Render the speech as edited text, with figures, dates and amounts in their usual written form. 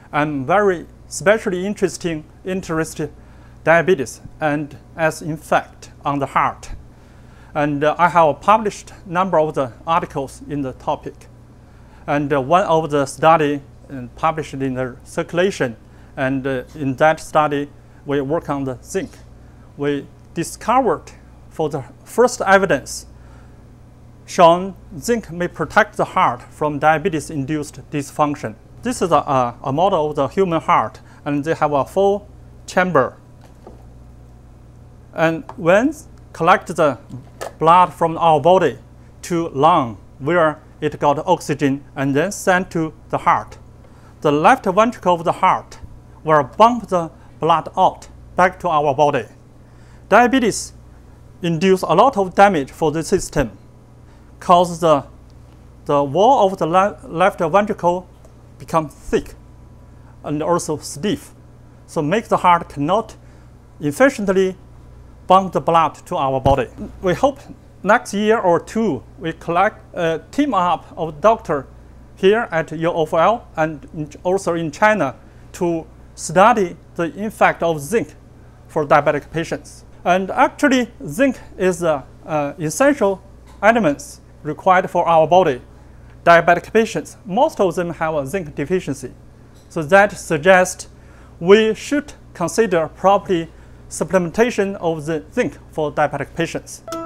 I'm very especially interested diabetes and as in fact on the heart. And I have published a number of the articles in the topic. And one of the study published in the circulation, and in that study we work on the zinc. We discovered for the first evidence shown zinc may protect the heart from diabetes-induced dysfunction. This is a model of the human heart, and they have a full chamber. And when collect the blood from our body to lung, where it got oxygen and then sent to the heart, the left ventricle of the heart will pump the blood out back to our body. Diabetes induces a lot of damage for the system, cause the wall of the left ventricle become thick and also stiff, so make the heart cannot efficiently pump the blood to our body. We hope next year or two we collect a team up of doctors here at UOFL and also in China to study the effect of zinc for diabetic patients. And actually, zinc is the essential elements required for our body. Diabetic patients, most of them have a zinc deficiency. So that suggests we should consider properly supplementation of the zinc for diabetic patients.